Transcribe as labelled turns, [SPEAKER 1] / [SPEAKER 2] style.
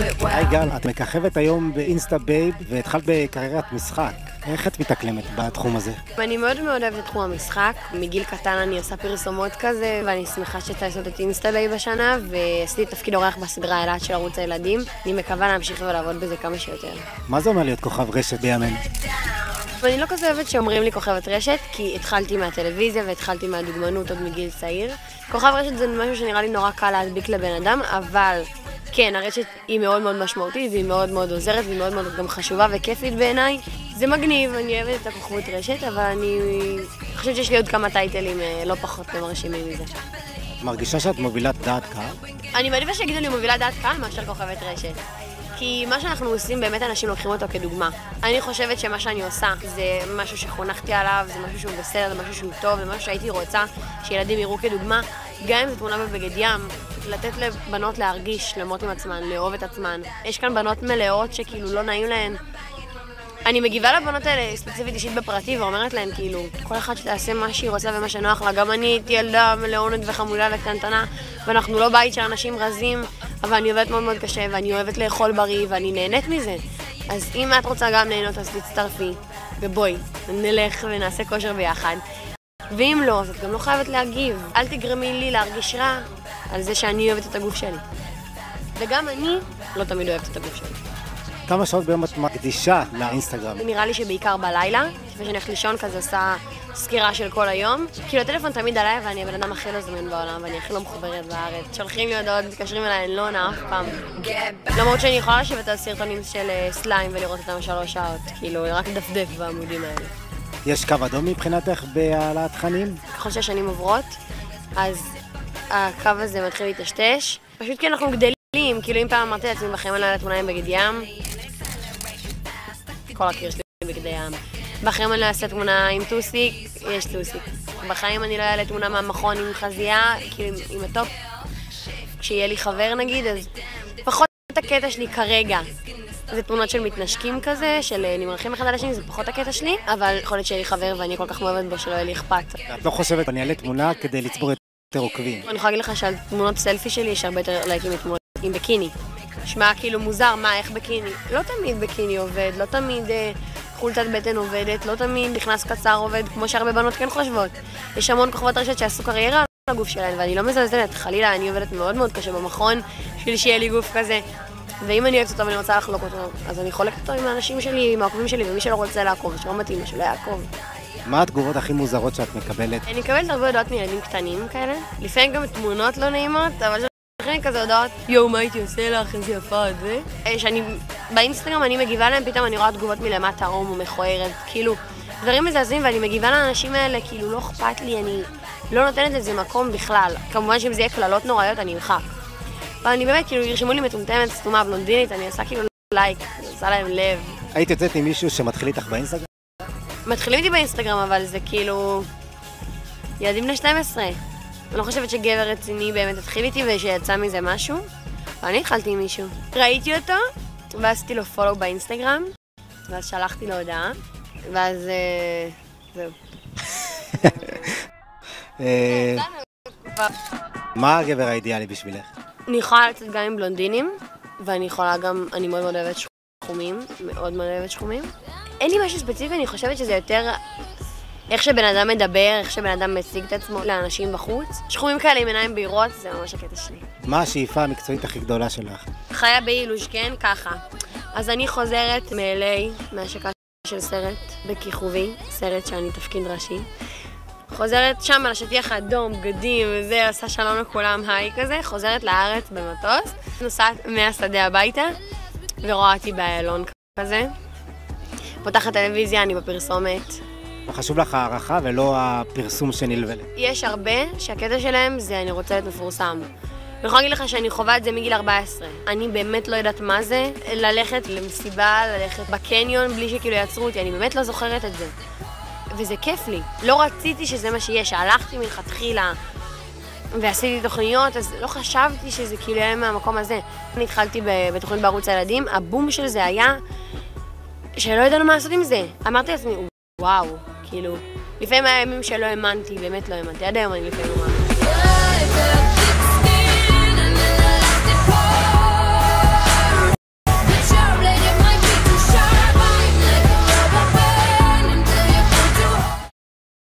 [SPEAKER 1] היי גל, את מככבת היום באינסטה בייב והתחלת בקריירת משחק. איך את מתאקלמת בתחום הזה?
[SPEAKER 2] אני מאוד מאוד אוהבת את תחום המשחק. מגיל קטן אני עושה פרסומות כזה, ואני שמחה שיצא לעשות את אינסטה בייב השנה, ועשיתי תפקיד אורח בסדרה אילת של ערוץ הילדים. אני מקווה להמשיך ולעבוד בזה כמה שיותר.
[SPEAKER 1] מה זה אומר להיות כוכב רשת בימינו?
[SPEAKER 2] ואני לא כזה אוהבת שאומרים לי כוכבת רשת, כי התחלתי מהטלוויזיה והתחלתי מהדוגמנות עוד מגיל צעיר. כוכב רשת זה משהו שנראה לי נורא קל להדביק לבן אדם, אבל כן, הרשת היא מאוד מאוד משמעותית, והיא מאוד מאוד עוזרת, והיא מאוד מאוד גם חשובה וכיפית בעיניי. זה מגניב, אני אוהבת את הכוכבות רשת, אבל אני חושבת שיש לי עוד כמה טייטלים לא פחות מרשימים מזה.
[SPEAKER 1] מרגישה שאת מובילת דעת קהל?
[SPEAKER 2] אני מעדיפה שיגידו לי מובילת דעת קהל מאשר כוכבת רשת. כי מה שאנחנו עושים, באמת אנשים לוקחים אותו כדוגמה. אני חושבת שמה שאני עושה זה משהו שחונכתי עליו, זה משהו שהוא בסדר, זה משהו שהוא טוב, זה משהו שהייתי רוצה שילדים יראו כדוגמה. גם אם זו תמונה בבגד ים, לתת לבנות להרגיש שלמות עם עצמן, לאהוב את עצמן. יש כאן בנות מלאות שכאילו לא נעים להן. אני מגיבה לבנות האלה ספציפית אישית בפרטי ואומרת להן כאילו, כל אחד שתעשה מה שהיא רוצה ומה שנוח לה. גם אני הייתי ילדה מלאונת וחמולה וקטנטנה, ואנחנו לא בית של אנשים רזים, אבל אני עובדת מאוד מאוד קשה ואני אוהבת לאכול בריא ואני נהנית מזה. אז אם את רוצה גם ליהנות אז תצטרפי, ובואי, נלך ונעשה כושר ביחד. ואם לא, אז את גם לא חייבת להגיב. אל תגרמי לי להרגיש רע על זה שאני אוהבת את הגוף שלי. וגם אני לא תמיד אוהבת את הגוף שלי.
[SPEAKER 1] כמה שעות ביום את מקדישה לאינסטגרם?
[SPEAKER 2] נראה לי שבעיקר בלילה, לפני שאני הולכת לישון כזה עושה סקירה של כל היום. כאילו הטלפון תמיד עליי ואני הבן אדם הכי לא זמן בעולם ואני הכי לא מחוברת בארץ. שולחים לי הודעות, מתקשרים אליי, אני לא עונה אף פעם. למרות שאני יכולה לשבת על סרטונים של סליים ולראות אותם 3 שעות, כאילו רק לדפדף בעמודים האלה.
[SPEAKER 1] יש קו אדום מבחינתך בהעלאת תכנים?
[SPEAKER 2] ככל שהשנים עוברות, אז הקו הזה מתחיל להתשתש. פשוט כי אנחנו גדלים, כאילו אם פעם אמרתי לעצמי בחיים אני לא אעלה תמונה עם בגד ים, כל הקיר שלי בגדי ים. בחיים אני לא אעשה תמונה עם טוסיק, יש טוסיק. בחיים אני לא אעלה תמונה מהמכון עם חזייה, כאילו עם הטופ. כשיהיה לי חבר נגיד, אז פחות את הקטע שלי כרגע. זה תמונות של מתנשקים כזה, של נמרחים אחד על השני, זה פחות הקטע שלי, אבל יכול להיות שיהיה לי חבר ואני כל כך מאוהבת בו שלא יהיה לי אכפת.
[SPEAKER 1] את לא חושבת, אני אעלה תמונה כדי לצבור יותר עוקבים.
[SPEAKER 2] אני יכולה להגיד לך שעל תמונות סלפי שלי יש הרבה יותר לייקים מתמונות עם בקיני. נשמע כאילו מוזר, מה, איך בקיני? לא תמיד בקיני עובד, לא תמיד חולצת בטן עובדת, לא תמיד נכנס קצר עובד, כמו שהרבה בנות כן חושבות. יש המון כוכבות רשת שעשו קריירה על הגוף שלהן, ואני לא מזלזלת, חלילה, אני עובדת מאוד מאוד קשה במכון, בשביל שיהיה לי גוף כזה. ואם אני אוהבת אותו ואני רוצה לחלוק אותו, אז אני חולקת אותו עם האנשים שלי, עם העוקבים שלי, ומי שלא רוצה לעקוב, שלא מתאים, שלא יעקוב.
[SPEAKER 1] מה התגובות הכי מוזרות שאת מקבלת?
[SPEAKER 2] אני מקבלת הרבה הודעות מילדים קטנים כאלה, לפעמים גם תמונות לא נעימות, אבל אחרי כזה הודעות, יואו, מה הייתי עושה לך, איזה יפה את זה? שאני, באינסטגרם אני מגיבה להם, פתאום אני רואה תגובות מלמטה, עום או מכוערת, כאילו, דברים מזעזעים, ואני מגיבה לאנשים האלה, כאילו, לא אכפת לי, אני לא נותנת לזה מקום בכלל. כמובן שאם זה יהיה כללות נוראיות, אני אמחק. אבל אני באמת, כאילו, ירשמו לי מטומטמת, סתומה, בלונדינית, אני עושה כאילו לייק, אני עושה להם לב.
[SPEAKER 1] היית יוצאת עם מישהו שמתחיל איתך באינסטגרם?
[SPEAKER 2] מתחילים איתי באינסטגרם, אבל זה כאילו ילדים בני 12. אני לא חושבת שגבר רציני באמת התחיל איתי ושיצא מזה משהו. ואני התחלתי עם מישהו. ראיתי אותו, ועשיתי לו פולו באינסטגרם, ואז שלחתי לו הודעה, ואז זהו.
[SPEAKER 1] מה הגבר האידיאלי בשבילך?
[SPEAKER 2] אני יכולה לצאת גם עם בלונדינים, ואני יכולה גם, אני מאוד מאוד אוהבת שחומים, מאוד מאוד אוהבת שחומים. אין לי משהו ספציפי, אני חושבת שזה יותר איך שבן אדם מדבר, איך שבן אדם מציג את עצמו לאנשים בחוץ. שחומים כאלה עם עיניים בהירות, זה ממש הקטע שלי.
[SPEAKER 1] מה השאיפה המקצועית הכי גדולה שלך?
[SPEAKER 2] חיה באילוז', כן? ככה. אז אני חוזרת מ-LA, מהשקה של סרט בכיכובי, סרט שאני תפקיד ראשי. חוזרת שם על השטיח האדום, בגדים וזה, עושה שלום לכולם, היי כזה. חוזרת לארץ במטוס, נוסעת מהשדה הביתה, ורואה אותי באיילון כזה. פותחת טלוויזיה, אני בפרסומת.
[SPEAKER 1] חשוב לך הערכה ולא הפרסום שנלווה.
[SPEAKER 2] יש הרבה שהקטע שלהם זה אני רוצה להיות מפורסם. אני יכולה להגיד לך שאני חווה את זה מגיל 14. אני באמת לא יודעת מה זה ללכת למסיבה, ללכת בקניון בלי שכאילו יעצרו אותי, אני באמת לא זוכרת את זה. וזה כיף לי. לא רציתי שזה מה שיש, הלכתי מלכתחילה ועשיתי תוכניות, אז לא חשבתי שזה כאילו יהיה מהמקום הזה. אני התחלתי בתוכנית בערוץ הילדים, הבום של זה היה שלא ידענו מה לעשות עם זה. אמרתי לעצמי, וואו, כאילו, לפעמים היה ימים שלא האמנתי, באמת לא האמנתי, עד היום אני לפעמים מאמין.